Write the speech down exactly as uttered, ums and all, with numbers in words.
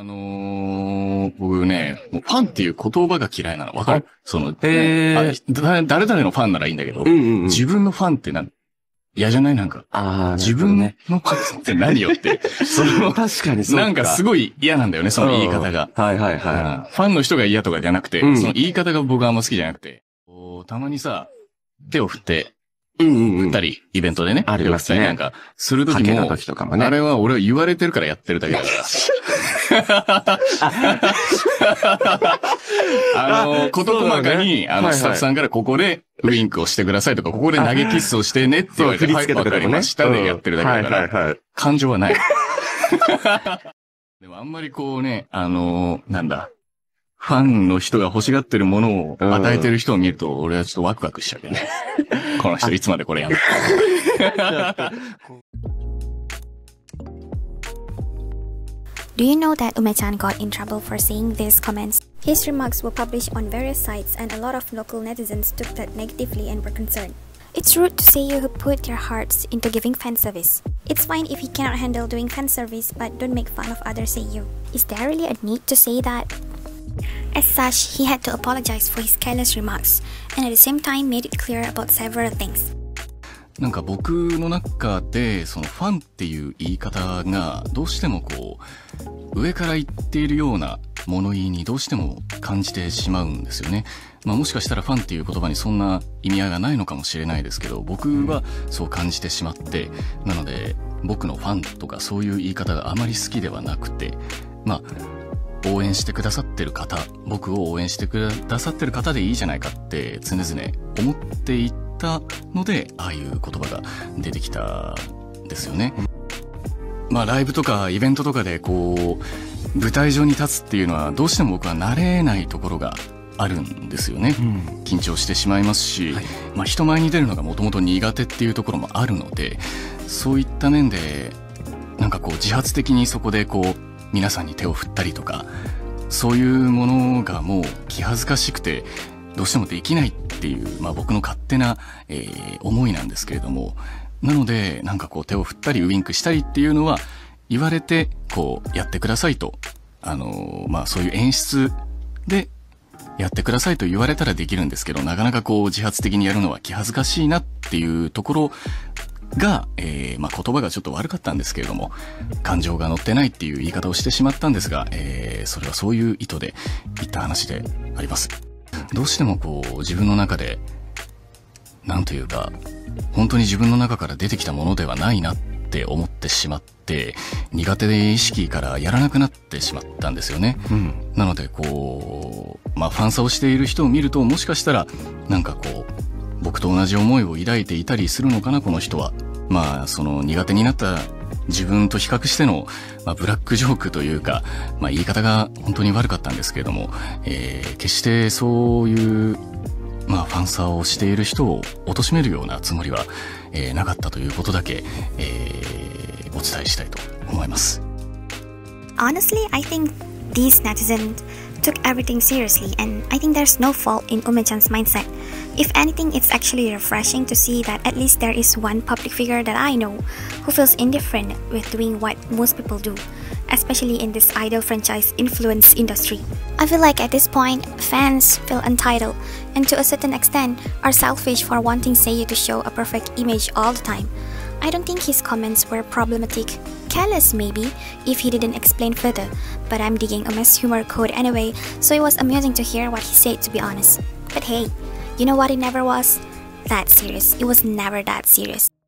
あのー、僕ね、もうファンっていう言葉が嫌いなの。わかる？その、 へー。 誰々のファンならいいんだけど、 うんうんうん、 自分のファンってなん嫌じゃないなんか。 ああ、 自分のファンって何よって。その確かにそうか。 なんかすごい嫌なんだよね、その言い方が。 はいはいはい。 ファンの人が嫌とかじゃなくて、 うん、 その言い方が僕はあんま好きじゃなくて、こうたまにさ、手を振って、 うんうんうん。 振ったり、イベントでね。 ありますね。 なんか、するときも、 時とかもね。 あれは俺は言われてるからやってるだけだから。あの、こと細かに、あの、スタッフさんからここでウインクをしてくださいとか、ここで投げキッスをしてねって言われて、はい、わかりましたでやってるだけだから、感情はない。でもあんまりこうね、あの、なんだ、ファンの人が欲しがってるものを与えてる人を見ると、俺はちょっとワクワクしちゃうけどね。この人いつまでこれやんの Do you know that Ume-chan got in trouble for saying these comments? His remarks were published on various sites and a lot of local netizens took that negatively and were concerned. It's rude to say you who put your hearts into giving fan service. It's fine if you cannot handle doing fan service, but don't make fun of others say you. Is there really a need to say that? As such, he had to apologize for his careless remarks, and at the same time made it clear about several things. なんか僕の中で、そのファンっていう言い方が、どうしてもこう、上から言っているような物言いにどうしても感じてしまうんですよね。まあもしかしたらファンっていう言葉にそんな意味合いがないのかもしれないですけど、僕はそう感じてしまって、なので僕のファンとかそういう言い方があまり好きではなくて、まあ、応援してくださってる方、僕を応援してくださってる方でいいじゃないかって常々思っていたので、ああいう言葉が出てきたんですよね。まあライブとかイベントとかでこう舞台上に立つっていうのはどうしても僕は慣れないところがあるんですよね。うん、緊張してしまいますし、はい、まあ人前に出るのがもともと苦手っていうところもあるので、そういった面でなんかこう自発的にそこでこう皆さんに手を振ったりとか、そういうものがもう気恥ずかしくてどうしてもできないっていう、まあ僕の勝手な、えー、思いなんですけれども、なのでなんかこう手を振ったりウインクしたりっていうのは言われてこうやってくださいと、あのー、まあそういう演出でやってくださいと言われたらできるんですけど、なかなかこう自発的にやるのは気恥ずかしいなっていうところが、えー、まあ言葉がちょっと悪かったんですけれども、感情が乗ってないっていう言い方をしてしまったんですが、えー、それはそういう意図で言った話であります。どうしてもこう自分の中でなんというか本当に自分の中から出てきたものではないなって思ってしまって、苦手で意識からやらなくなってしまったんですよね。うん、なのでこうまあファンサをしている人を見ると、もしかしたらなんかこう僕と同じ思いを抱いていたりするのかな、この人は。まあその苦手になった自分と比較しての、まあ、ブラックジョークというか、まあ言い方が本当に悪かったんですけれども、えー、決してそういうまあファンサをしている人を貶めるようなつもりは、えー、なかったということだけ、えー、お伝えしたいと思います。 Honestly, I think these netizens took everything seriously, and I think there's no fault in Ume-chan's mindset. If anything, it's actually refreshing to see that at least there is one public figure that I know who feels indifferent with doing what most people do, especially in this idol franchise influence industry. I feel like at this point, fans feel entitled and to a certain extent are selfish for wanting Seiyu to show a perfect image all the time. I don't think his comments were problematic. Careless maybe, if he didn't explain further, but I'm digging Ume's humor code anyway, so it was amusing to hear what he said, to be honest. But hey, you know what it never was? That serious. It was never that serious.